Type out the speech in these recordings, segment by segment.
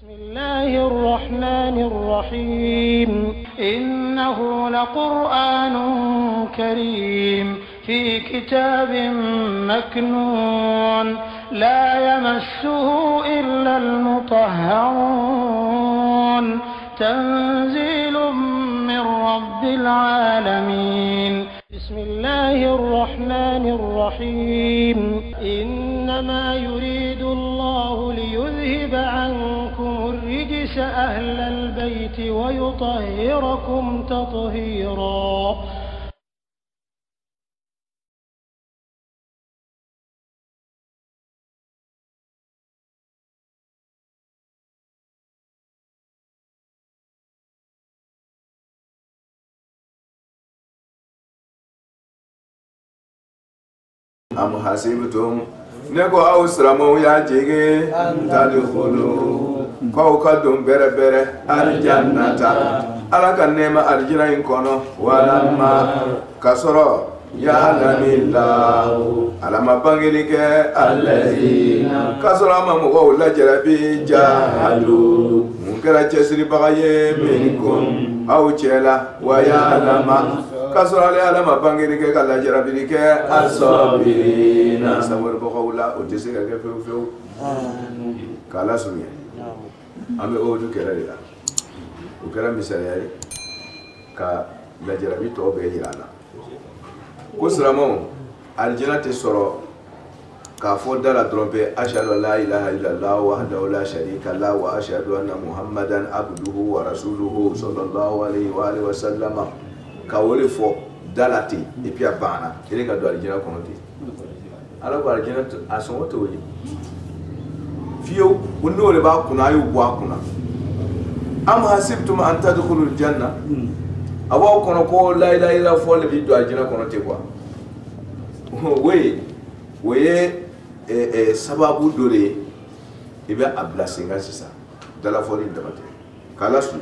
بسم الله الرحمن الرحيم إنه لقرآن كريم في كتاب مكنون لا يمسه إلا المطهرون تنزيل من رب العالمين بسم الله الرحمن الرحيم إنما يريد الله ليذهب عنكم الرجس أهل البيت ويطهركم تطهيرا. أم حسبتم نكو أوسرمو يا جيجي أن تدخلوا كوكدم بربر الجنة على كنما الجنة إنكونو ولما كسروا يعلم الله على ما بانجلك الذين كسروا ما مغول جربي جاهدوا ممكن تسري بغاية منكم أو تشلا ويعلم kasura le ala ma bangiri ke kala jarabiri ke asabirina samur bokawla o tese ke feu kala sunya ame o du kera ila o kera misali ka la jarabi to be hilana ko sramo aljina te soro ka foda la trompe ashhadu la ilaha illallah wahdahu la sharika la wa ashhadu anna muhammadan abduhu wa rasuluhu sallallahu alaihi wa alihi wa sallama ka wole fo dalati et puis abana ele ka do aljina konti ala ko aljina ason to yi fiyo wono le ba kuna yu bwa kuna am hasibtum an tadkhulul janna awa kono ko la ilaha illa fo le bi do aljina konti kwa we sababu dore ibe abla singa sisa dala fo ni damate kala su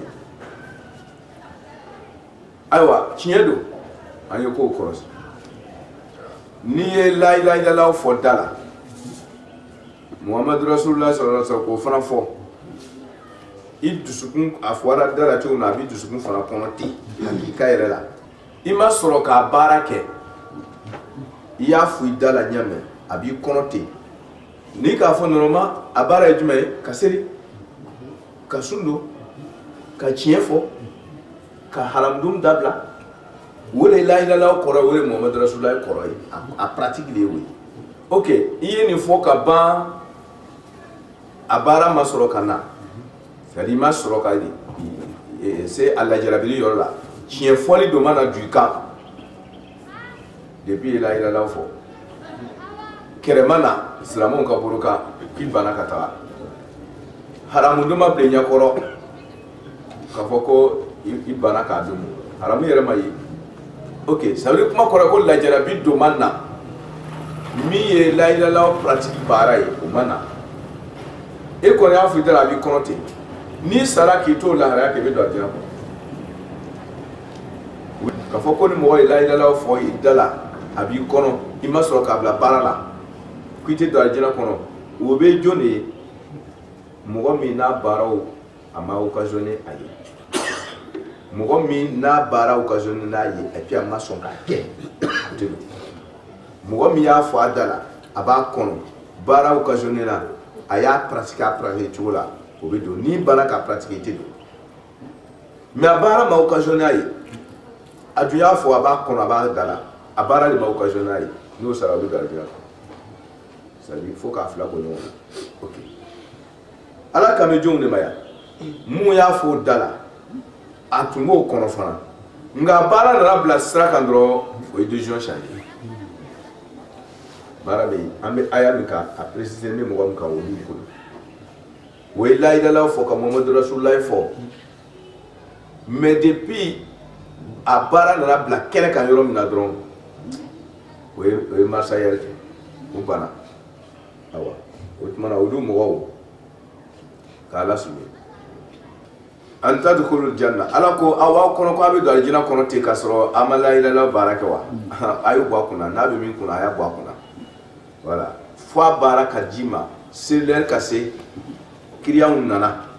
aywa tiɲedo an ye ko kɔrɔsi ni ye la ilaha illallah fɔ da la muhamadu rasulullah sallallahu alaihi wasallam ko fana fɔ i dusukun a fɔra da la cogo min na a b'i dusukun fana kɔnɔ ten hakilika yɛrɛ la i ma sɔrɔ k'a baara kɛ i y'a fɔ i da la ɲamɛ a b'i kɔnɔ ten n'i k'a fɔ nɔrɔma a baara ye jumɛn ye ka seri ka sun don ka tiɲɛ fɔ ka haramdum dabla wole la ilaha illallah kɔrɔ wole muhammadu rasulullah kɔrɔ ye a pratique de oui ok i ye nin fɔ ka ban a baara ma sɔrɔ ka na c'est à dire ma sɔrɔ ka se a lajarabili yɔrɔ la tiɲɛ fɔli dɔ mana du kan depuis la ilaha illallah fɔ kɛrɛma na silamɛw ka bolo kan k'i banna ka taga haramudum ma bilen ɲɛkɔrɔ k'a fɔ ko i bana k'a dun haramu yɛrɛ ma ye ok ça veut dire kuma kɔrɔ ko lajarabi do man na min ye la ilaha illallah pratique baara ye o man na e kɔni y'a fɔ i da la a b'i kɔnɔ ten n'i sara k'i to laharaya kɛ i bɛ don alijana kɔnɔ k'a fɔ ko ni mɔgɔ ye la ilaha illallah fɔ i da la a b'i kɔnɔ i ma sɔrɔ k'a bila baara la k'i tɛ don alijana kɔnɔ o bɛ jɔn de ye mɔgɔ min n'a baaraw a ma occasionné a ye mɔgɔ min n'a baara occasionné n'a ye et puis a ma sɔn k'a kɛ mɔgɔ min y'a fɔ a da la a b'a kɔnɔ baara occasionné na a y'a pratiquer a pratiquer cogo la o bɛ don n'i banna k'a pratiquer i tɛ don mais a baara ma occasionné a ye a dun y'a fɔ a b'a kɔnɔ a b'a da la a baara de ma occasionné a ye n'o sara o bɛ don alijana c'est à dire fo k'a fila bɔ ɲɔgɔn na ok ala kan bɛ jɔnw de ma yan mun y'a fɔ o da la a tun b'o kɔnɔ fana nka baara nana bila sira kan dɔrɔn o ye décision changer baara bɛ yen an bɛ aya min kan a préciser n bɛ mɔgɔ min kan olu bolo o ye la ilaha illallah fɔ ka muhammadu rasulullah fɔ mais depuis a baara nana bila kɛnɛ kan yɔrɔ min na dɔrɔn o ye marisa yɛrɛ kɛ o banna awa o tuma na olu mɔgɔw k'a lasumɛ an tadkhulul janna ala ko awa kono ko abe do aljina kono te kasro amala ila la baraka wa ayu bwa kuna na be min kuna aya bwa kuna voilà fo baraka jima c'est l'air cassé kriya nana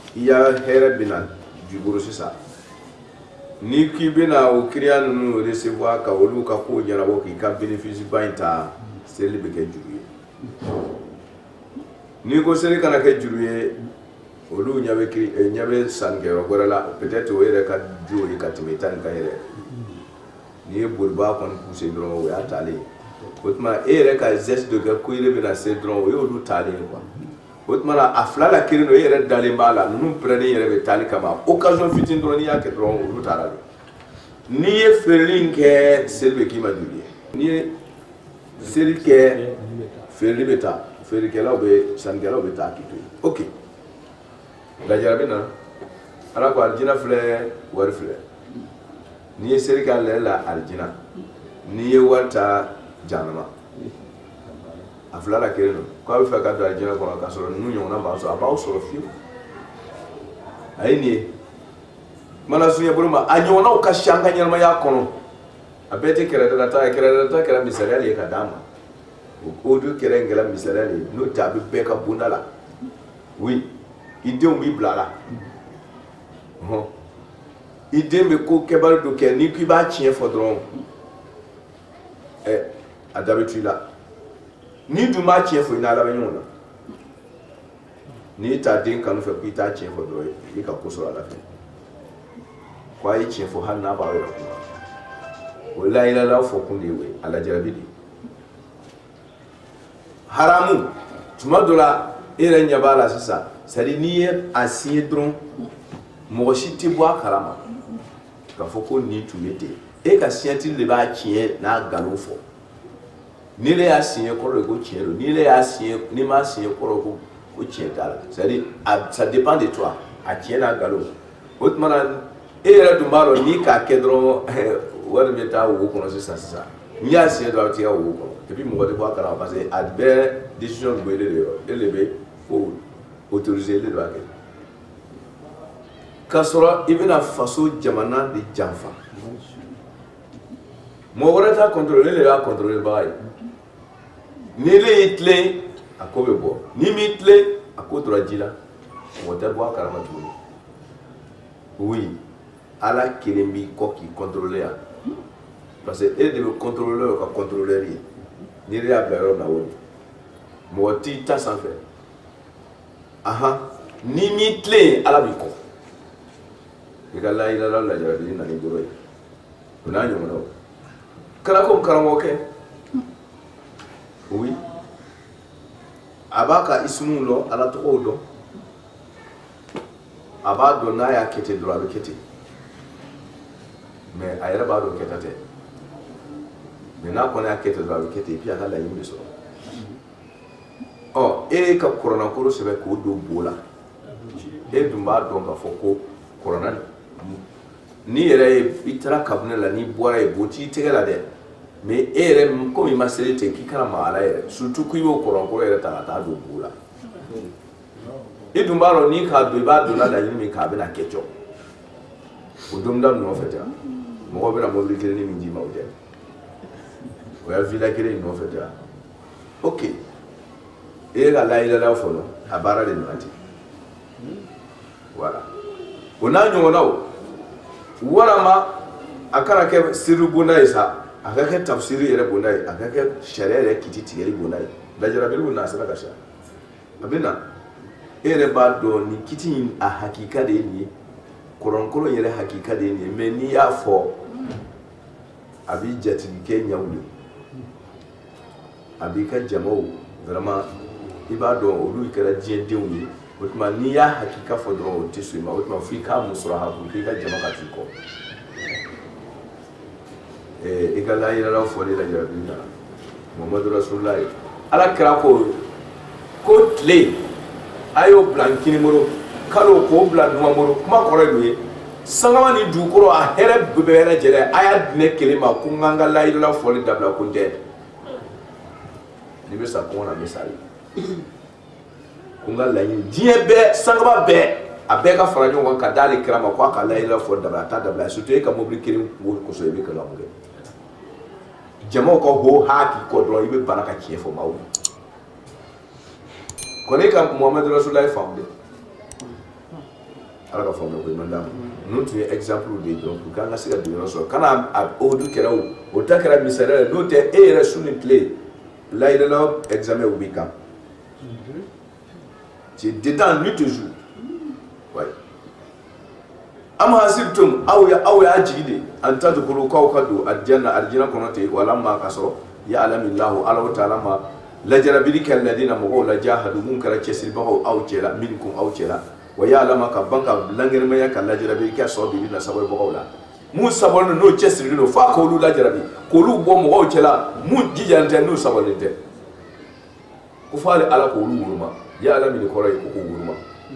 il y a Herbina du Borosisa. Ni qui bina au Krian nous recevoir Kaolu Kako Yarabo qui can bénéficier bainta célébrer juillet. Ni ko sele kana ke juillet olu nyabe sangero gorala peut-être o yere ka juillet ka timetan ka yere. Ni bulba kon pousse dron o ya tali. Otma ere ka geste de ko ile bina se dron o yo lu tali quoi. Otmana afla la kirino yere dalimbala nous prenons yere be tali kama occasion fitin dron ya ke dron o lu tali. Ni ye ferlin ke selbe ki maduli. Ni sel ke ferli beta ferli ke la be sangela be ta kitu. OK. La jarabina ala ko arjina fle war fle. Ni ye sel ka la arjina. Ni ye wata janama afla la kirino ko fa ka do arjina ko ka so nu nyona ba so aba so fiu ayini mana sunya buruma anyona ka shanga nyama ya kono abete kera kera misarali ka dama o do kera ngela misarali no tabi be ka bundala oui idem bi blala idem be ko kebal do ke ni ki ba chien fodron adabetu la ni du ma chien fo ina la banyona ni ta din kanu fe ku ta chien fo do yi ka ko so la fe kwa yi chien fo han na ba we wala ila la fo kun dewe ala jarabidi haramu tuma dola ere nyabala sisa sari ni asiye dron mo shiti bo karama ka fo ko ni tumete e ka sienti le ba chien na galofo ni le asiye ko le go chien ni le asiye ni ma asiye ko chien dala sari ça dépend de toi a chien na galo otmana ere dumbalo ni ka kedro wala beta wo kono sisa ni asiye do tia wo kono et puis mo de bo karama parce que adbe décision de élevé faut autoriser les droits kasora ibina faso jamana de janfa mo warata contrôler les va contrôler baay ni le itle akobe bo ni mitle akotra jila mo de bo karama tu oui ala kirembi koki contrôler parce que elle devait contrôler ou contrôler ni le ablayo na woni mo ti ta sans faire aha ni mitle ala biko igala ila la jarabi na ni goro kuna nyono kala ko karamo ke oui abaka ismu lo ala to odo abado na ya kete dro abe kete mais ayra bado ketate mais na ko na kete dro abe kete puis ala yimbe so oh e ka corona ko se be ko do bola e dumba don ka foko corona ni yere itara kabne la ni bora e boti tegala de mais ere ko mi maselete ki kala mala ere surtout ku yo corona ko ere ta do bola e dumba ro ni ka do ba do la da ni ka be na kecho o dum dam no feta mo be na mo likere ni mi ma o de o ya vila kere no feta OK et la ila la fono abara de nati voilà ona nyona o warama akara ke siru bunai sa akake tafsiri yere bunai akake sharia kiti tigeri bunai dajara bilu na sala kasha abina ere ba do ni kiti a hakika de ni koronkolo yere hakika de ni me ni ya fo abi jati ke nyawlu abi ka jama'u vraiment ibado olu ikara jien deuni otma ni ya hakika fo do tisu ma otma fi ka musra ha ku ka jama'a tiko igala ila la fo la jarabina muhammadu rasulullah ala kra ko tle ayo blankini moro kalo ko blan moro kuma kore ni sangama ni du koro a here bebere jere aya ne kelema ku nganga la ila fo le dabla ko de ni be sa ko na misali kunga la yin die be sangaba be abeka faranyo wan ka dali krama kwa ka la ila fo dabla ta dabla surtout e ka mobili kirim ko so e be kala ngé jamo ko ho haki ko do ibe baraka ki fo mawu ko ne kam muhammad rasulullah famde ala ka faamuya ko man dama nun tun ye exemple de donc pour kan ka se ka dɔn sɔrɔ kana o du kɛra o ta kɛra misaliya n'o tɛ e yɛrɛ su ni tile layirala examen u b'i kan tu es dedans nuit et jour ouais am hasibtum aw ya jigi de an tadkhulu kaw kadu aljanna kɔnɔ ten wala ma ka sɔrɔ ya alamillahu ala ta'ala ma lajarabi kal ladina mugo la jahadu mun kara cɛsiribagaw aw cɛla minkum aw cɛla wa ya alama ka banka langirmaya ka lajarabi ka sɔrɔ bi na sabagaw la mun sabon no cɛsiri no fa ko lu lajarabi ko lu bɔ mɔgɔw cɛla mun jijante no sabon tɛ ko faale ala ko lu wuruma ya alamini kɔrɔ ye ko wuruma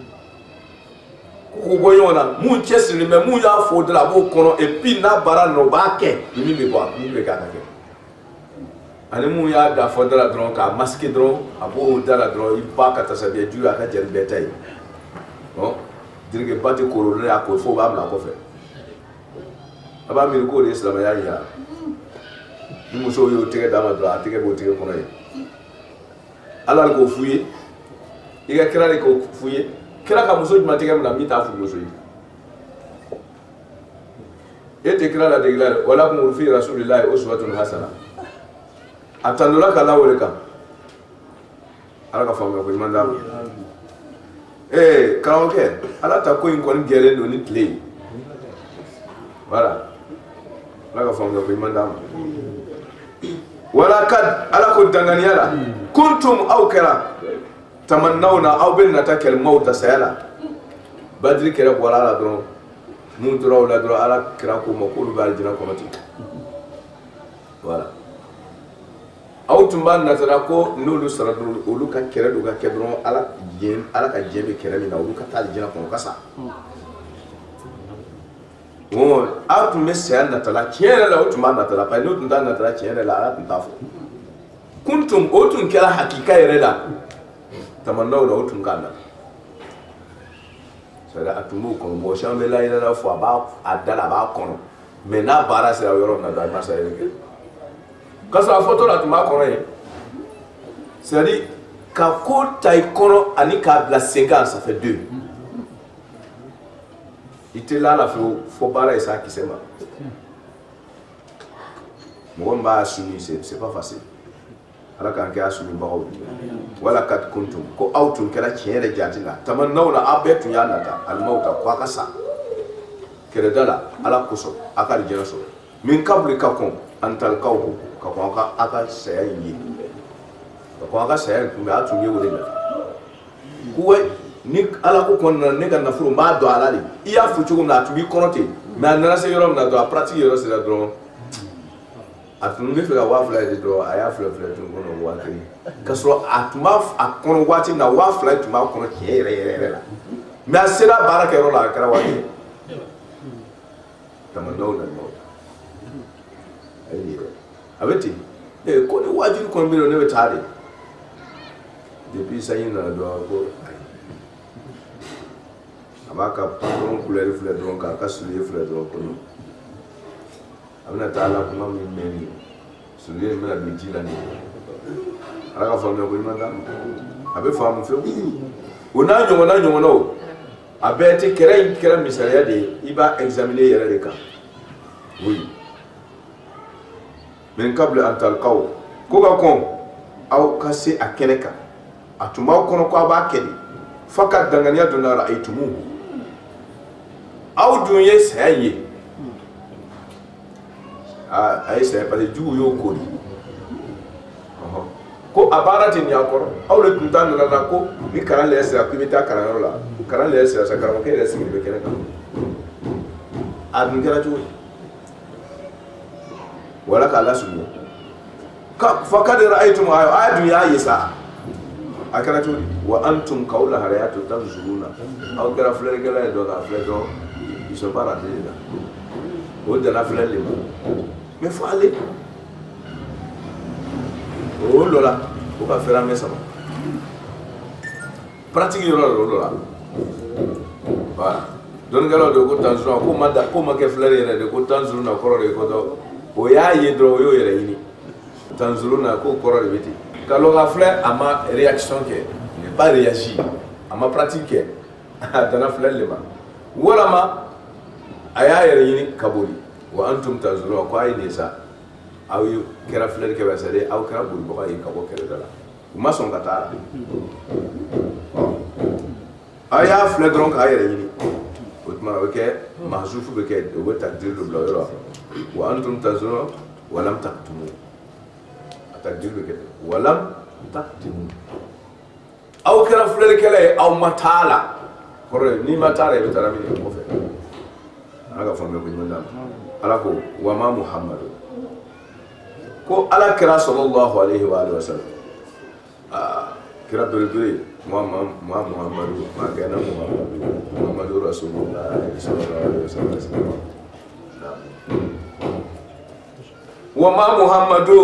ko bɔ ɲɔgɔn na mun cɛsiri mɛ mun y'a fɔ dala a b'o kɔnɔ et puis n'a baara nɔ b'a kɛ ni min bɛ bɔ min bɛ k'a ka kɛ ani mun y'a da fɔ dala dɔrɔn k'a masquer dɔrɔn a b'o dala dɔrɔn i ba ka tasabiya jugu a ka jɛni bɛɛ ta ye dirike ba tɛ koro ne y'a ko fo b'a bila kɔfɛ a b'a miiri k'o de ye silamɛya ye yan ni musow y'o tɛgɛ d'a ma dɔrɔn a tɛgɛ b'o tɛgɛ kɔnɔ ye ala k'o f'u ye i ka kira de k'o f'u ye kira ka muso jumɛn tɛgɛ minɛ min t'a furu muso ye e tɛ kira ladege la dɛ wala kun fi rasulillahi uswatun hasana a tandola ka lawale kan ala ka faamuya ko ɲuman d'a ma karamɔgɔkɛ ala ta ko in kɔni gɛrɛlen don ni tile ye voilà ala ka faamuya ko ɲuman d'a ma wala kad ala ko danganiya la kuntum aw kɛra tamannawna aw bɛ nata kɛlɛmaw ta saya la badiri kɛra bɔra ala dɔrɔn mun tora o la dɔrɔn ala kɛra ko ma k'olu bɛ alijinɛ kɔnɔ ten voilà aw tun b'a natara ko n'olu sara dɔrɔn olu ka kɛlɛ dɔ ka kɛ dɔrɔn ala ka diɲɛ bɛ kɛlɛ min na olu ka taa alijinɛ kɔnɔ ka sa aw tun bɛ saya natala tiɲɛ yɛrɛ la o tun b'a natala parce que n'o tun t'a natala tiɲɛ yɛrɛ la ala tun t'a fɔ kuntum o tun kɛra hakika yɛrɛ la tamannaw la o tun k'a na c'est à dire a tun b'o kɔnɔ mɔgɔ caman bɛ layɛlɛla fɔ a da la a b'a kɔnɔ mais n'a baara sera yɔrɔ min na dɔrɔn a ma se yɛrɛ kɛ k'a sɔrɔ a fɔtɔ la a tun b'a kɔnɔ yen c'est à dire ka ko ta i kɔnɔ ani k'a bila sen kan ça fait deux i tɛ la la fo baara ye s'a kisɛ ma mɔgɔ min b'a suni c'est pas facile ala k'an kɛ a sunibagaw wala kad kuntum ko aw tun kɛra tiɲɛ yɛrɛ jati la tamannaw la aw bɛɛ tun y'a nata alimawta ko a ka sa kɛrɛda la ala kosɔn a ka alijɛnɛ sɔrɔ min kabuli ka kɔn an talikaw ka kɔn a ka saya in ye ka kɔn a ka saya in kunbɛ a tun ye o de la ko ni ala ko kɔnɔna ne ka nafolo n b'a dɔn ala de i y'a fɔ cogo min na a tun b'i kɔnɔ ten mais a nana se yɔrɔ min na dɔrɔn a pratique yɔrɔ sera dɔrɔn a tun bɛ fɛ ka 2000 de dɔrɔn a y'a filɛ tun kɔnɔ 1000 ka sɔrɔ a tun b'a kɔnɔ waati min na 2000 tun b'a kɔnɔ tiɲɛ yɛrɛ la mais a sera baara kɛyɔrɔ la a kɛra waati tamandaw na ɲɔgɔn a ye yɛrɛ a bɛ ten ko ni wajibi kɔni bɛ yen ne bɛ taa de depuis sanji nana dɔrɔn ko ayi a b'a ka patron couleur filɛ dɔrɔn k'a ka soulier filɛ dɔrɔn ko non a bɛna taa la kuma min mɛn nin soulier in bɛna don ji la nin ala ka faamuya ko ɲuman d'a ma a bɛ faamu fewu o n'a ɲɔgɔnnaw a bɛɛ tɛ kɛra in kɛra misaliya de ye i b'a examiner yɛrɛ de kan oui min kabili an talikaw ko ka kɔn aw ka se a kɛnɛ kan a tun b'aw kɔnɔ ko a b'a kɛ de f'a ka danganiya dɔ la a ye tumu aw dun ye saya ye a ye saya parce que jugu y'o kori ko a baara tɛ nin y'a kɔrɔ aw de tun t'a nana la ko ni kalan lɛ sera k'i bɛ taa kalanyɔrɔ la kalan lɛ sera sa karamɔgɔkɛ yɛrɛ sigilen bɛ kɛnɛ kan a dun kɛra cogo di wala k'a lasurunya fa kad ra'aytum a dun y'a ye sa a kɛra cogo di wa antum k'aw lahalaya to tanzuruna aw kɛra filɛlikɛla ye dɔn k'a filɛ dɔn ils sont pas rentrés là o danna filɛli de ma mais fo ale o dɔ la o ka fɛrɛ an bɛ saba pratique yɔrɔ la o dɔ la voilà dɔnnikɛlaw de ko tanzuruna ko ma kɛ filɛli yɛrɛ de ko tanzuruna kɔrɔ de ko dɔ o y'a ye dɔrɔn o y'o yɛrɛ ɲini tanzuruna k'o kɔrɔ de bɛ ten ka lɔ ka filɛ a ma réaction kɛ il n'est pas réagi a ma pratique kɛ a danna filɛli de ma wala ma aya yere yini kaburi wa antum tanzurun ko ay nisa aw kera fler ke basade aw kera buri bo ay kabo kera dala ma son kata aya fler dron ka yere yini utma wake mahzufu beke wa takdir do bla wa antum tanzurun wa lam taqtumu takdir beke wa lam taqtumu aw kera fler kele aw matala kore ni matala be tarami ko fe aga fambe ko nyanda ala ko wa ma muhammadu ko ala kira sallallahu alaihi wa alihi wasallam kira dole muhammadu ma kana muhammadu rasulullah sallallahu alaihi wasallam wa ma muhammadu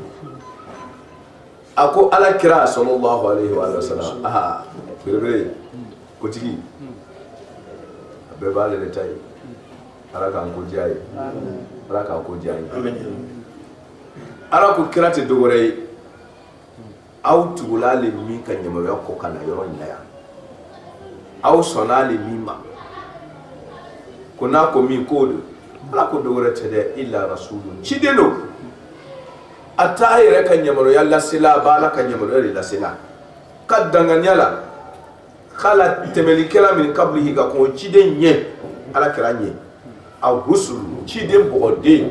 ako ala kira sallallahu alaihi wa alihi wasallam bere ko tigi be bale le tay ala kan ko jaay ala kan ko jaay ala ko kirate dogore aw tugulale min kan nyama ya ko kana yoro ndaya aw sonale mima kuna ko mi ko ala ko dogore tede illa rasulun chideno ata ayre kan nyama ya la sila bala kan nyama ya la sila kadanganyala khala temelikela min qablihi ka ko chidenye ala kiranye aw rusul chiden bogode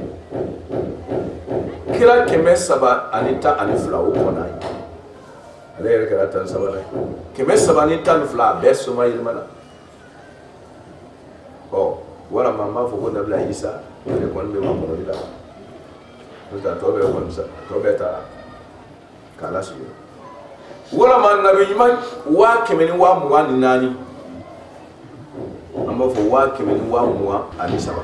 kira keme saba anita anifla o kona ale yere kira tan saba la keme saba anita anifla beso ma yirmana wala mama fo ko nabla isa ale kon be ma ko dila to ta to be kon sa to be ta kala su wala man nabi man wa keme ni wa mu wani nani amba fo wa keme ni wa mu ani saba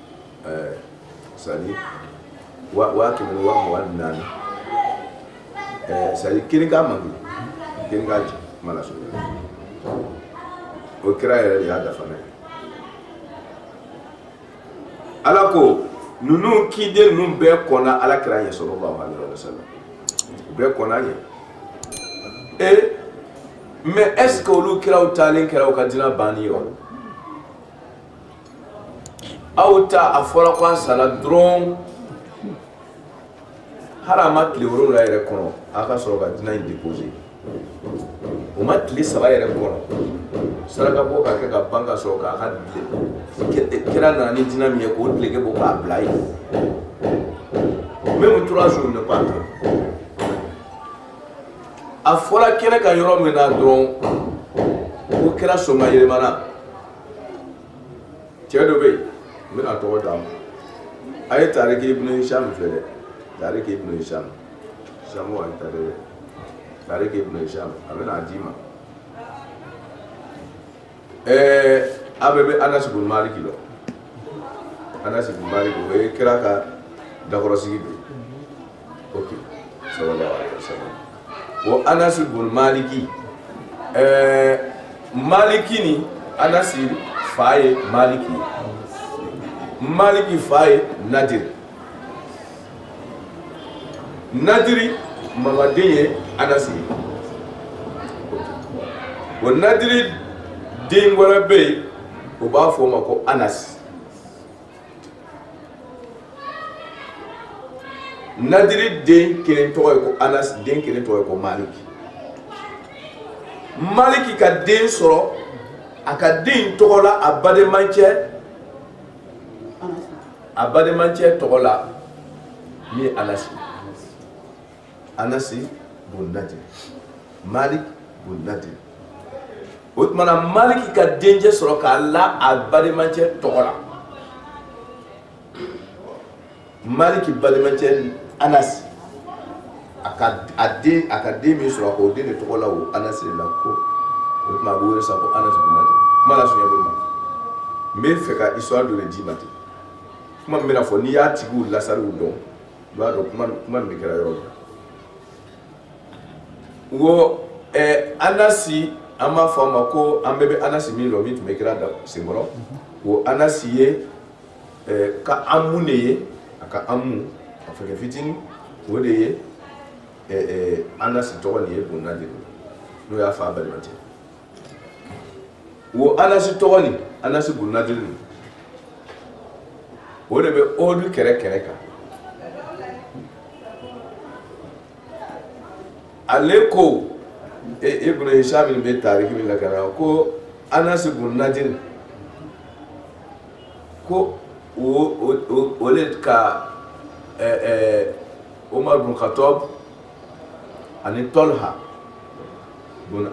sali wa kemi wa mu wannan sai kiringa mangi kiringa ji mala so o kira ya da fane alako nunu kide nun be kona ala kira ya sallallahu alaihi wasallam be kona ye mais est-ce que lu kira o talen kira o kadina bani yo auta afora kwa sala dron harama tile woro la yɛrɛ kɔnɔ a ka sɔrɔ ka dina in déposer o ma tile saba yɛrɛ kɔnɔ saraka bɔ ka kɛ ka ban ka sɔrɔ k'a ka kira nana ni dina min ye k'o tileke bɔ k'a bila yen même 3 jours ne pas a fɔra kɛnɛ ka yɔrɔ min na dɔrɔn ko kira sɔnma yɛlɛmana cɛ dɔ bɛ yen n bɛna tɔgɔ d'a ma a ye Tariki ibn Hisham filɛ dɛ Tariki ibn Hisham Shamu wa tare Tariki ibn Hisham amena ajima abebe Anas ibn Malik lo Anas ibn Malik we kira ka dakorosi be okay sallallahu alaihi wasallam wo Anas ibn Maliki Maliki ni Anas faye Maliki faye Nadiri Mamadiye Anasi wo Nadiri den wala be o ba fo ma ko Anas Nadiri den kelen to ko Anas den kelen to ko Maliki ka den soro aka den to la abade manche to la mi Anasi bun Nadir Malik bun Nadir Utmana Maliki ka denje soro ka la abade manche tokola Maliki bade manche Anas aka mi soro ko de tokola o Anas la ko Utma bo sa ko Anas bun Nadir mala sunya bun me feka histoire de le dimati kuma mena fo ni ya tigu la saru don ba do kuma me kera yo wo Anasi ama fama ko ambebe Anasi mi lo mi tumekira da singoro wo Anasi ye ka amuneye aka amu afeke fitini wo de ye Anasi to woni e bonna de no ya fa bale mate wo Anas tɔgɔ Anas bun Nadir o de bɛ Odu kɛrɛ kan ale ko Ibn Hisham bɛ tarikh min lakana ko Anas bun Nadir ko o le ka Umar bin Khattab ani Talha bun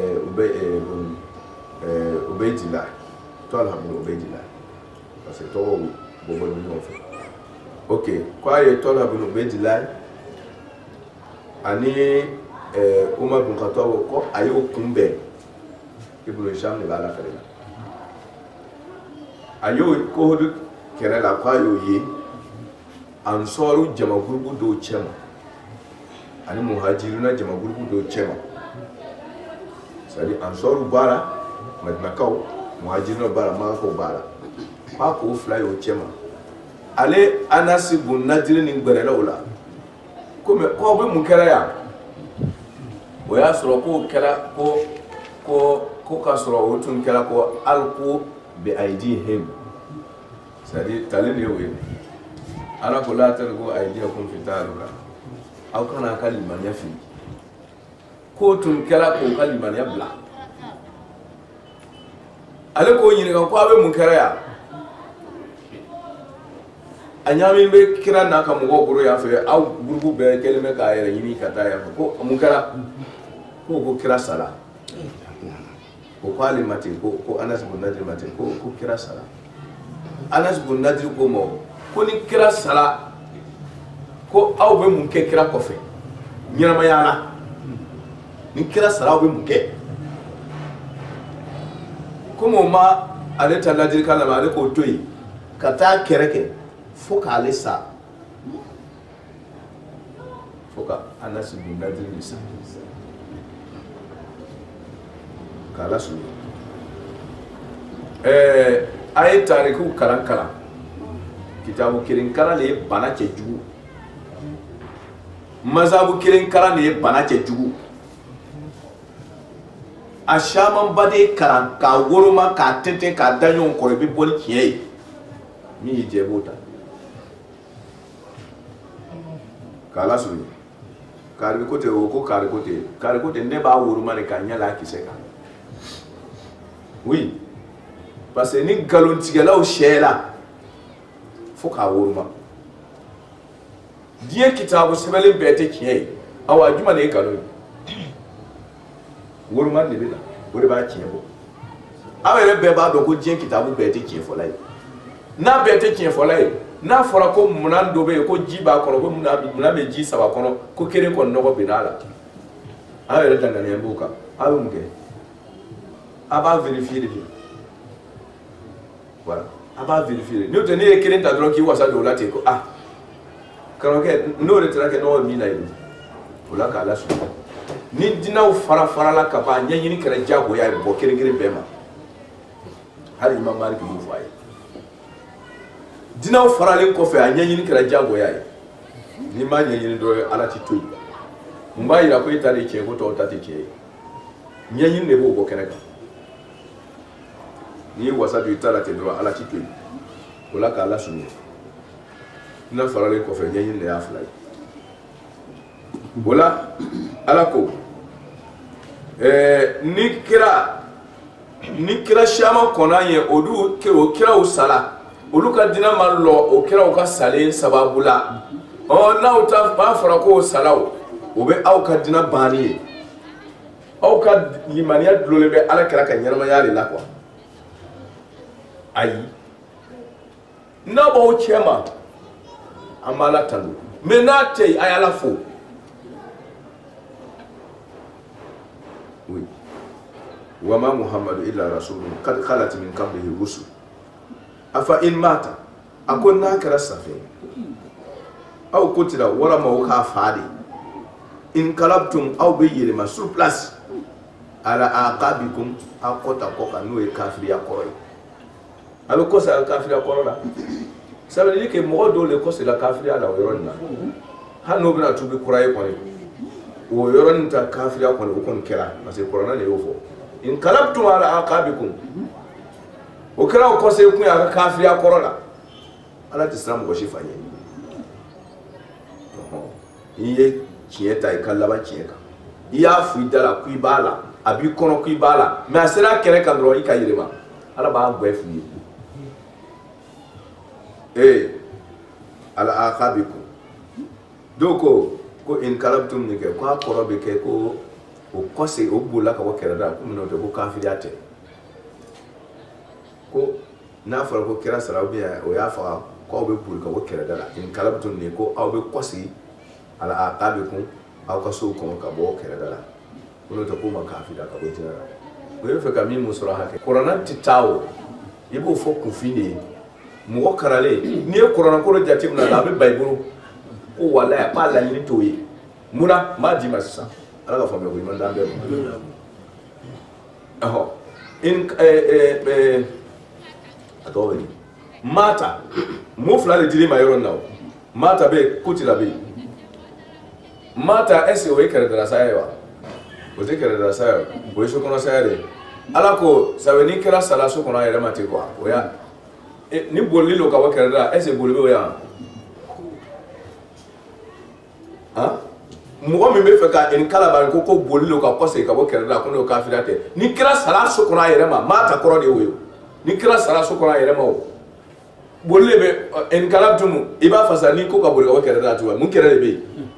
Ubaydillah Talha bin Ubaydillah parce que tɔgɔ bɔbɔ ɲɔgɔn fɛ ok ko a ye Talha bin Ubaydillah ani Umar bin Khattab ko a y'o kunbɛn Ibn Hisham de b'a la kɛrɛ la a y'o ko kɛrɛ la ko a y'o ye Ansɔru jama gurupu dɔw cɛ ma ani Muhajiruna jama gurupu dɔw cɛ ma c'est-à-dire Ansɔru b'a la Madinakaw Muhajiruna b'a la Makakaw b'a la k'a k'o fila y'o cɛ ma ale Anas bun Nadir ni gbɛrɛla o la ko mais ko aw bɛ mun kɛra yan o y'a sɔrɔ k'o kɛra ko k'a sɔrɔ o tun kɛra ko alqu bi aydihim c'est-à-dire talen de y'o ye Ala ko la tarku aydiyakum fi tahaluka aw kana ka limaniya fili ko tun kɛra k'o ka limaniya bila ale k'o ɲininka ko aw bɛ mun kɛra yan a ɲaamin bɛ kira n'a ka mɔgɔw bolo yan fɛ aw gurupu bɛɛ kɛlen bɛ k'a yɛrɛ ɲini ka taa yan fɛ ko mun kɛra ko kira sara ko ale ma ten ko Anas bun Nadir ma ten ko kira sara Anas bun Nadir ko ma ko ni kira sara ko aw bɛ mun kɛ kira kɔfɛ ɲɛnamaya la ni kira sara aw bɛ mun kɛ komi o ma ale ta ladilikan lamɛn ale k'o to yen ka taa kɛrɛ kɛ fo k'ale sa fo ka Anas bun Nadir sa k'ala sɔrɔ a ye tarikiw kalan kitabu kelen kalan de ye bana cɛjugu mazabu kelen kalan de ye bana cɛjugu a camanba de ye kalan k'a woroma k'a tɛntɛn k'a da ɲɔgɔn kɔrɔ i bɛ bɔ ni tiɲɛ ye min y'i jɛ i b'o ta k'ala sɔrɔ kari ko tɛ o ko kari ko tɛ ne b'a woroma de k'a ɲɛ la a kisɛ kan oui parce que ni nkalontigɛlaw sɛɛla fo k'a woroma diɲɛ kitabu sɛbɛnlen bɛɛ tɛ tiɲɛ ye awa juma de ye nkalon ye woroma de bɛ na o de b'a tiɲɛ bɔ aw yɛrɛ bɛɛ b'a dɔn ko diɲɛ kitabu bɛɛ tɛ tiɲɛ fɔla ye n'a bɛɛ tɛ tiɲɛ fɔla ye n'a fɔra ko munan dɔ bɛ yen ko ji b'a kɔnɔ ko munan bɛ ji 3 kɔnɔ ko kelen kɔni nɔgɔ bɛ n'a la aw yɛrɛ danganiya b'o kan aw bɛ mun kɛ a b'a vérifier de voilà a b'a vérifier n'o tɛ ne ye kelen ta dɔrɔn k'i wasa don o la ten ko ah karamɔgɔkɛ n'o de taara kɛ nɔgɔ min na yen o la k'a lasɔrɔ ni dinaw fara-farala ka ban ɲɛɲini kɛra diyagoya ye bɔ kelen-kelen bɛɛ ma hali Imam Malik b'o fɔ a ye dinaw faralen kɔfɛ a ɲɛɲini kɛra diyagoya ye n'i m'a ɲɛɲini dɔrɔn Ala t'i to yen mun b'a yira ko e ta de ye tiɲɛ ko tɔw ta tɛ tiɲɛ ye ɲɛɲini de b'o bɔ kɛnɛ kan n'i ye wasa don i ta la ten dɔrɔn Ala t'i to yen o la k'a lasurunya dina faralen kɔfɛ ɲɛɲini de y'a fila ye o la Ala ko ni kira caman kɔnna ye o kiraw sala olu ka dina ma lɔ o kiraw ka salen sababu la n'aw ta b'a fɔra ko salaw o bɛ aw ka dina banni ye aw ka limaniya dulolen bɛ Ala kira ka ɲɛnamaya de la quoi ayi n'a b'aw cɛ ma an b'a la tanu mais n'a tɛ yen a y'Ala fo oui wa ma Muhammadu illa rasulun qad khalat min qablihi rusul afa in mata a ko n'a kɛra sanfɛ aw kutila walama aw k'a fa de in kalabtum aw bɛ yɛlɛma sur place ala aqabikum aw kɔta kɔ kan n'o ye kafiriya kɔrɔ ye a bɛ kɔsa kafiriya kɔrɔ la ça veut dire que mɔgɔ dɔw de kɔsila kafiriya la o yɔrɔ nin na hali n'o bɛna tubi kura ye kɔni o yɔrɔ nin ta kafiriya kɔni o kɔni kɛra parce que kuranɛ de y'o fɔ in kalabtum ala aqabikum o kira o conseil kun ya kafiriya korola ala tislam go shifa ni iye kieta ikallaba kieka iya fuidala kuibala abi kono kuibala mais asera kere kandro ikayirema ala ba gwefu ala aqabikum doko ko in kalabtum ni ke ko akorobe ke ko o conseil o bola ka wakere da ko no de ko kafiriate ko na fara ko kira sarabiya o ya fa ko be bul ka wakere da in kalabtum ni ko aw be kosi ala aqabikum aw ka so ko ka bo kere da ko no to ko ma kafira ka bo tira ko yo fe ka mi musura hake qur'an titawo ibo fo ku fini mo karale ni qur'an ko jatim na da be bible ko wala ya pa la ni to yi muna ma di masa ala ka fami ko man dambe in atobe mata mo fla le diri mayoro nawo mata be kuti la be mata ese o ekere da sayewa o te kere da sayewa o so kono sayere ala ko sawe ni kera sala so kono ayere mate ko o ya ni bolli lo ka wa kere da ese bolli o ya mo mi be fe ka en kala ba ko ko bolli lo ka kose ka bo kere da ko no ka fidate ni kera sala so kono ayere ma mata koro de wo ni kera sala so kono ayere ma o bolli be en kala tumu iba fasa ni ko ka bolli ka wa kere da tuwa mun kere be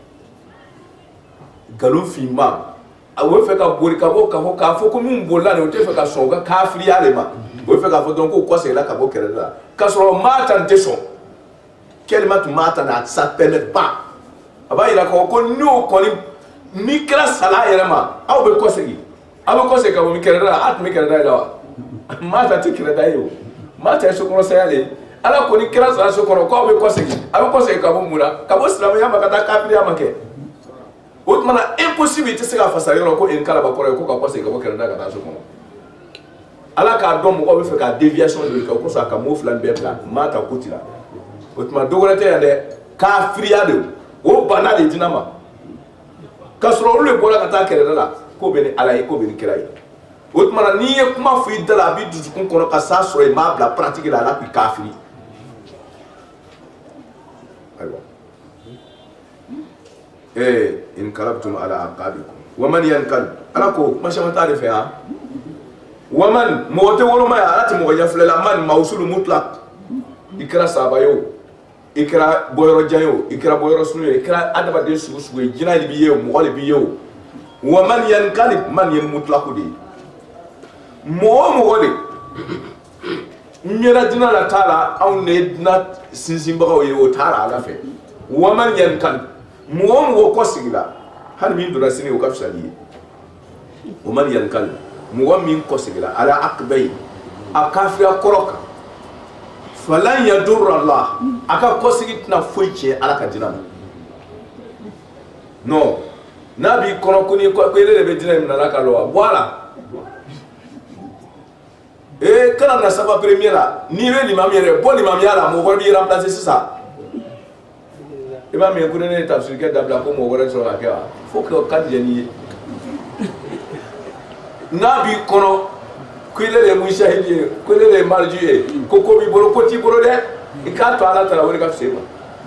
galon fima awo fe ka bori ka bo ka fo ko mun bolla ne o te fe ka songa kafiri ale ma o fe ka fo donc ko se la ka bo kere da ka so mata nte so kelmat mata na s'appelle pas aba ira ko no ko ni kra sala yere ma aw be ko segi aw ko se ka bo mi kere da at mi kere da mata te kere da yo mata so ko se ale ala ko ni kra sala so ko be ko segi aw ko se ka bo mura ka bo islam ya makata kafiri ya make Otmana impossible te se ka fasari ko en kala ba koro ko ka ko se ka bo kere da ka ta so ko ala ka dom ko be fe ka déviation de ko so ka mo flan be bla mata kutila otma dogorate yande kafiriya de o bana de dinama kasro le bola ka ta kere da ko be ni ala ko be ni kirai otmana ni e kuma fu idala bi dudu kun kono ka sa so e ma bla pratique la ku kafiri aywa in kalabtum ala aqabikum waman yankal ala ko mashamata de fa waman mote wolo ma alati mo yafle la man mawsul mutlaq ikra sabayo ikra boyro jayo ikra boyro sunu ikra adaba de su jina li biye mo wala biye waman yankal man yan mutlaq di mo wole nyera dina la tala aw ne na sinsimba ko yo tala ala fe waman yankal muom wo kosigla han min dura sini wo kafsali o man yankal muom min kosigla ala aqbay akafia koroka falan yadur Allah aka kosigit na foiche ala kadina no nabi kono kuni ko ele be dina na la kaloa voilà kana na saba première ni we l'imam yere bon imam yala mo ko bi remplacer ça imam yakune ne tafsir ke dabla ko mo wala so la ka faut que kad jeni nabi kono kuile le mushahidi kuile le marjue ko bi boro ko ti boro de ikato ala tara wori ka sema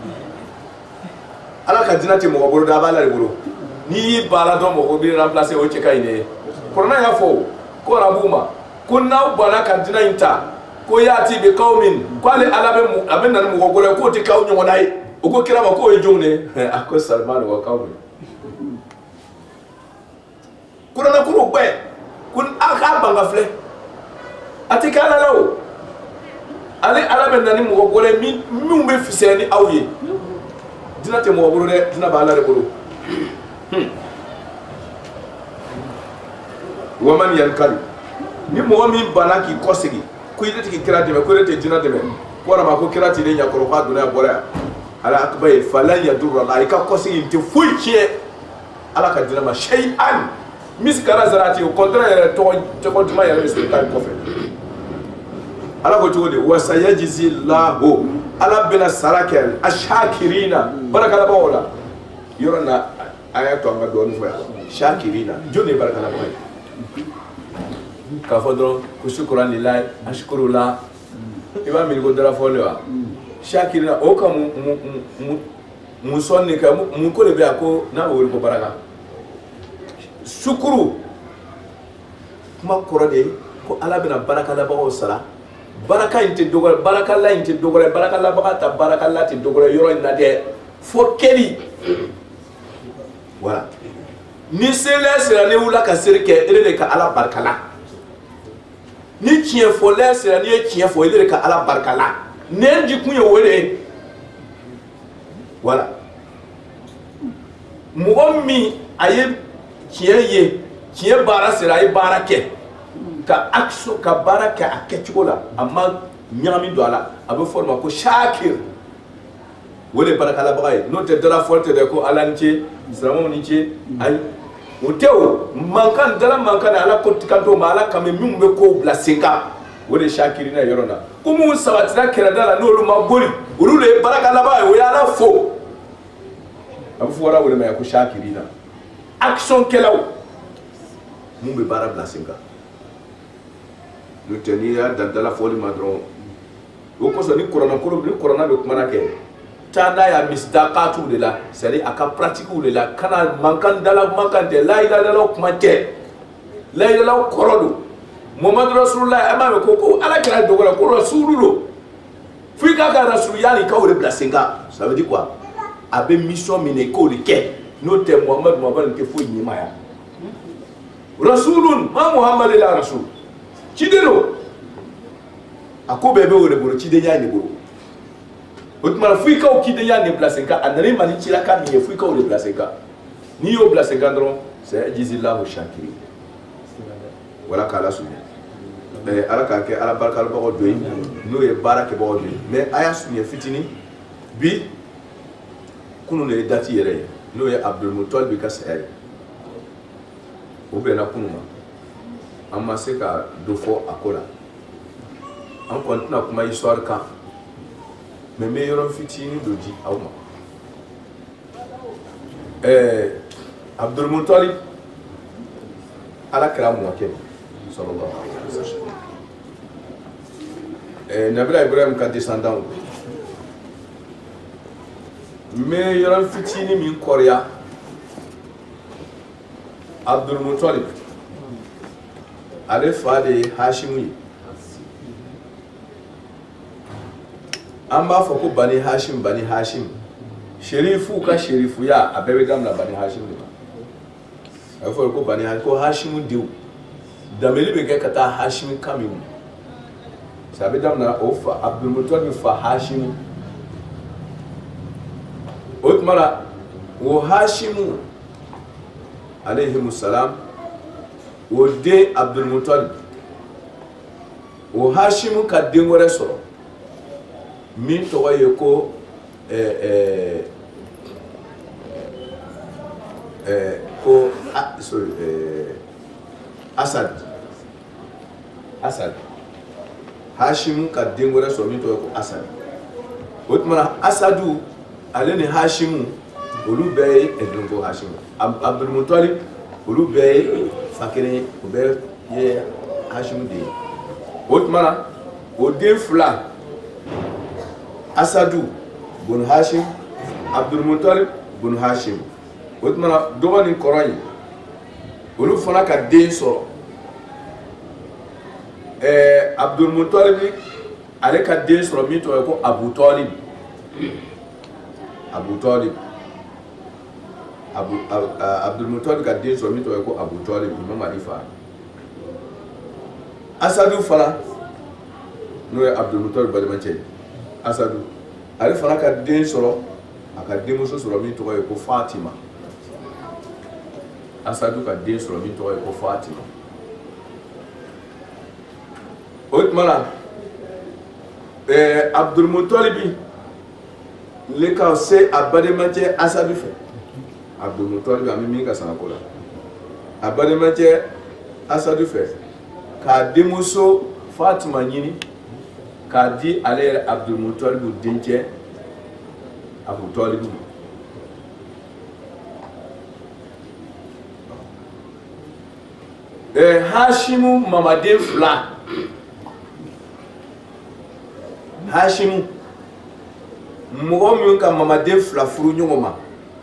ala ka dinati mo boro da bala le boro ni bala do mo ko bi remplacer o che kaine korona ya fo ko rabuma kunna bala ka dinainta ko yati be qaumin kwale ala be mu abenna mo ko ko ti kaw nyo nai uko kira ba ko ejone ako Salman wa kawo kuna na kuro gbe kun aka banga fle atikala lawo ale ala ben nani mo gole mi be fiseni awye dina te mo boro de dina ba ala de boro woman yankal ni mo mi banaki kosigi ku yete ki kira de ko yete dina de ko ra ma ko kira ti de nyakoro fa duna bora ala akbay falan yadur Allah ka kosi inte fuikie ala ka dina ma shay'an miskara zarati au contraire to ko duma ya miskara ko fe ala ko tugode wa sayajzi Allah ala bina sarakel ashakirina barakala bawla yorona ayato nga don fo shakirina joni barakala boy k'a fɔ dɔrɔn ko shukran lillahi ashkurullah i b'a miiri ko dara fɔli wa shakirina o ka mun sɔnni kɛ mun ko de bɛ yan ko n'a bɛ wele ko baraka shukuru kuma kɔrɔ de ye ko ala bɛna barakalabagaw sara baraka in tɛ dɔgɔyɛ barakala in tɛ dɔgɔyɛ barakalabaga ta barakala tɛ dɔgɔyɛ yɔrɔ in na dɛ fo kɛli voilà ni selen sera ni wula ka seri kɛ e de ka ala barikala ni tiɲɛ fɔlen sera ni ye tiɲɛ fɔ e de ka ala barikala ne di kun ye o de ye voilà mɔgɔ min a ye tiɲɛ ye tiɲɛ baara sera a ye baara kɛ ka action ka baara kɛ a kɛcogo la a ma ɲagami don a la a bɛ fɔ o ma ko shakir o de ye barakalabaga ye n'o tɛ dara fɔli tɛ dɛ ko ala ni ce silamɛw ni ce ayi o tɛ o mankan dala mankan na ala ko kanto ma ala kame minnu bɛ kow bila sen kan o de ye shakirina yɔrɔ la ko minnu sabatira kɛrɛda la n'olu ma boli olu de ye barakalabaga ye o ye ala fo a bɛ fɔra o de ma ko shakirina action kɛlaw mun bɛ baara bila sen kan n'o tɛ n'i y'a dan dala fɔli ma dɔrɔn o kosɔn ni kuranna bɛ kumana kɛ taa n'a y'a misdaqatu de la c'est-à-dire a ka pratiquew de la kana mankan dala mankan tɛ la ilaha illallah kuma tɛ la ilaha illallah kɔrɔ don muhamadu rasulullah a m'a mɛn ko ala kɛra dɔgɔla ko rasulu don fo i k'a ka rasulu yanni i ka o de bila sen kan ça veut dire quoi a bɛ mission min na i k'o de kɛ n'o tɛ muhamadu tɛ foyi ɲɛmaya rasulun ma muhamadu la rasul ciden don a ko bɛɛ bɛ o de bolo cidenya de bolo o tuma fo i k'o cidenya de bila sen kan a nana i ma ni cilaka min ye fo i k'o de bila sen kan n'i y'o bila sen kan dɔrɔn c'est jizillahu shakiri wala k'ala suɲɛ ala k'a kɛ ala barakalabagaw dɔ ye n'o ye baara kɛbagaw dɔ ye mais a y'a suɲɛ fitinin bi kunun de ye dati yɛrɛ ye n'o ye abdulmutalib ka saya ye o bɛnna kunun ma an ma se ka dɔ fɔ a ko la an kɔni tɛna kuma histoire kan mais n bɛ yɔrɔ fitinin dɔ di aw ma abdulmutalib ala kɛra mɔkɛ sallallahu alaihi wa sallam nabila ibrahim ka descendant n bɛ yɔrɔ fitinin min kɔrɔya abdulmutalib ale fa de ye hashimu ye an b'a fɔ ko bani hashim sherifu ka sherifuya a bɛɛ bɛ daminɛ bani hashim de ma a bɛ fɔ ko bani hashim ko hashimu denw dameli bɛ kɛ ka taa hashim kan min a bɛ daminɛ o fa abdulmutalib fa hashimu o tuma la o hashimu alayhimu salam o den abdulmutalib o hashimu ka den wɛrɛ sɔrɔ min tɔgɔ ye ko asad hashimu ka den wɛrɛ sɔrɔ min tɔgɔ ye ko asad o tuma na asadu ale ni hashimu olu bɛɛ ye ɛdɔnko hashimu abdulmutalib olu bɛɛ ye fa kelen ye o bɛɛ ye hashimu de ye o tuma na o den fila asadu bun hashim abdulmutalib bun hashim o tuma na dɔgɔ ni kɔrɔ in olu fana ka den sɔrɔ abdulmutalib ale ka den sɔrɔ min tɔgɔ ye ko abutalib abdulmutalib ka den sɔrɔ min tɔgɔ ye ko abutalib imam ali fa asadu fana n'o ye abdulmutalib balimacɛ ye asadu ale fana ka den sɔrɔ a ka denmuso sɔrɔ min tɔgɔ ye ko fatima asadu ka den sɔrɔ min tɔgɔ ye ko fatima o tuma na abdulmutalib le ka se a balimacɛ asadu fɛ abdulmutalib an bɛ min ka sangako la a balimacɛ asadu fɛ k'a denmuso fatima ɲini k'a di ale yɛrɛ abdulmutalib dencɛ abutalib ma Hashimu mamaden fila Hashimu mɔgɔ min ka mamaden fila furu ɲɔgɔn ma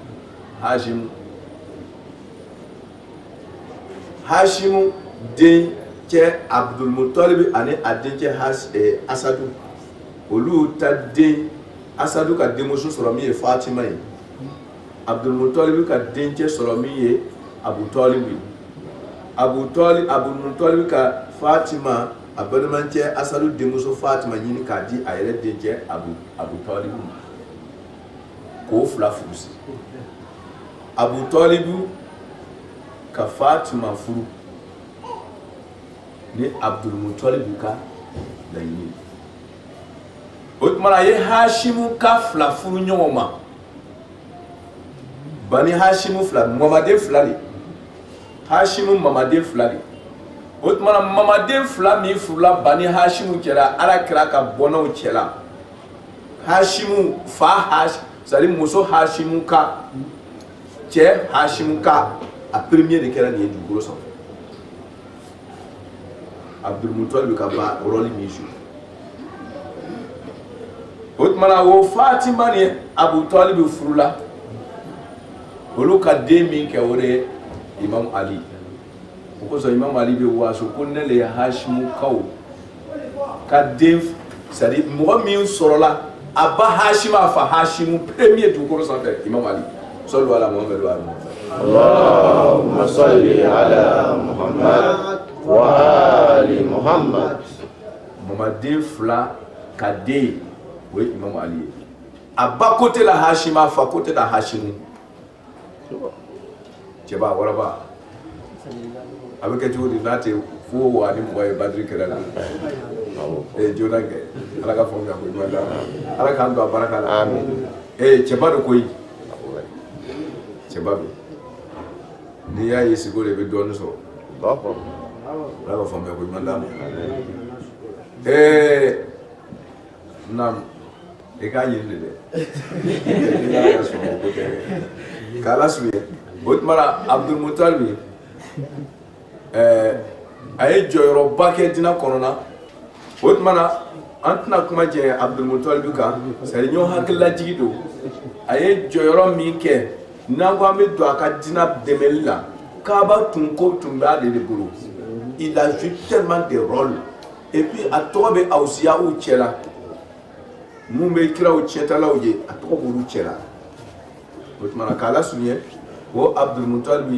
Hashimu den cɛ Abdul Muttalib ani a den cɛ Asadu olu ta den Asadu ka denmuso sɔrɔ min ye Fatima ye Abdul Muttalib ka den cɛ sɔrɔ min ye Abu Talib Abdul Muttalib ka Fatima a balimancɛ Asadu denmuso Fatima ɲini k'a di a yɛrɛ den cɛ Abu Talib k'o fila furusi Abu Talib ka Fatima furu ni Abdul Muttalib ka laɲini o tuma a ye Hashimu ka fila furu ɲɔgɔn ma Bani Hashimu fila mamaden fila de Hashimu mamaden fila de o tuma mamaden fila min furula Bani Hashimu cɛla Ala kira ka bɔnnaw cɛla Hashimu fa c'est-à-dire muso Hashimu ka cɛ Hashimu ka a premier de kɛra nin ye dugukolo sanfɛ Abdul Muttalib ka ba rôle min joué o tuma o Fatima ni Abu Talib furula olu ka den min kɛ o de ye Imam Ali o kosɔn Imam Ali bɛ waso ko ne le ye Hashimu kaw ka den c'est-à-dire mɔgɔ min sɔrɔla a ba Hashima fa Hashimu premier dugukolo sanfɛ Imam Ali sallu ala Muhammad wa ali Allahumma salli ala Muhammad wa ali Muhammad mamaden fila ka den o ye Imam Ali ye a ba côté la Hashima fa côté la Hashimu cɛba waraba a bɛ kɛ cogo di n'a tɛ fo wa ni mɔgɔ ye Badiri kɛlɛ la jona kɛ Ala ka faamuya ko ɲuman d'a ma Ala k'an don a barika la amin cɛba do koyi cɛba do n'i y'a ye sigi o de bɛ dɔɔnin sɔrɔ Ala ka faamuya ko ɲuman d'a ma naam i k'a ɲini de dɛ k'Ala suɲɛ o tuma na Abdul Muttalib a ye jɔyɔrɔba kɛ diinɛ kɔnɔna o tuma na an tɛna kuma jɛ Abdul Muttalib kan c'est ɲɔgɔn hakililajigi don a ye jɔyɔrɔ min kɛ n'an ko an bɛ don a ka diinɛ dɛmɛli la Kaaba tun ko tun b'ale de bolo il a joué tellement de rôles et puis a tɔgɔ bɛ awsiyaw cɛ la mun bɛ kiraw tiɲɛtalaw ye a tɔgɔ b'olu cɛ la o tuma na k'Ala suɲɛ o Abdul Muttalib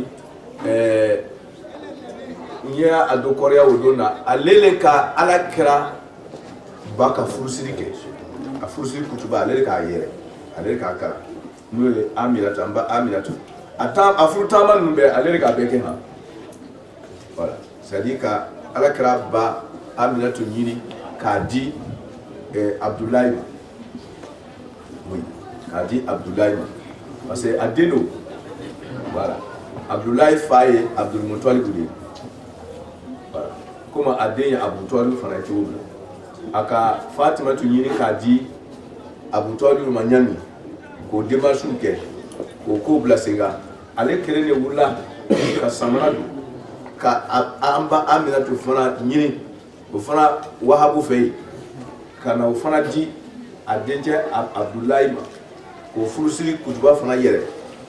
n ye a dɔn kɔrɔya o don na ale le ka Ala kira ba ka furusiri kɛ a furusiri kutuba ale le k'a yɛrɛ ale le k'a kalan n'o ye Aminata n ba Aminata a furu taama ninnu bɛɛ ale le k'a bɛɛ kɛ han voilà c'est à dire ka Ala kira ba Aminata ɲini k'a di Abdulayi ma oui k'a di Abdulayi ma parce que a den do voilà Abdulayi fa ye Abdul Muttalib de ye voilà comme a den ye Abu Talib fana ye cogo min na a ka Fatima tun ɲini k'a di Abu Talib ma ɲani k'o démarches kɛ k'o kow bila sen kan ale kelen de wulila ka samara don ka an ba Aminata fana ɲini o fana Wahabu fɛ yen ka na o fana di a dencɛ Abdulayi ma k'o furusiri kutuba fana yɛrɛ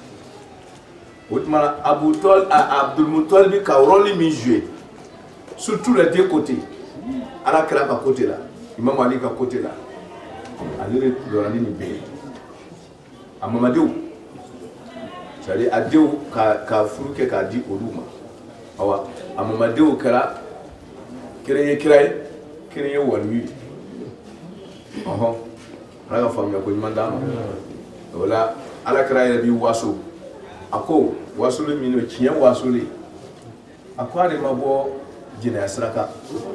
o tuma na Abdul Muttalib ka rôle min joué surtout les deux côtés Ala kira ka côté la Imam Ali ka côté la ale de dɔnna ni nin bɛɛ ye a mamadenw c'est-à-dire a denw ka furu kɛ k'a di olu ma awa a mamadenw kɛra kelen ye kira ye kelen ye waliyu ye ɔhɔn Ala ka faamuya ko ɲuman d'a ma o la Ala kira yɛrɛ b'i waso a ko wasoli min no tiɲɛ wasoli a ko ale ma bɔ jɛnɛya sira kan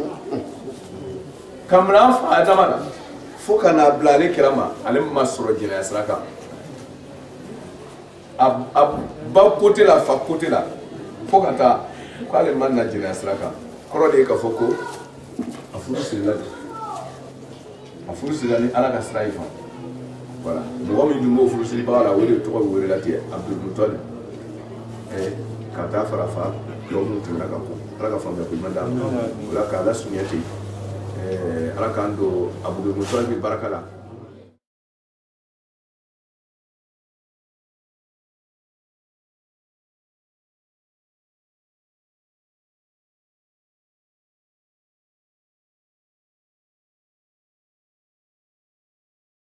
kabini an fa Adama na fo ka n'a bila ale kira ma ale ma sɔrɔ jɛnɛya sira kan a ba côté la fa côté la fo ka taa k'ale ma na jɛnɛya sira kan kɔrɔ de ye k'a fɔ ko a furu sirila de a furu sirila ni Ala ka sira ye fan voilà mɔgɔ min dun b'o furusiribaga la o de tɔgɔ bɛ wele la ten Abdul Muttalib ka taa fara fa do mun tun daga ko ala ka faamuya ko manda wala ka ala sunyati ala kan do abudu musabi barakala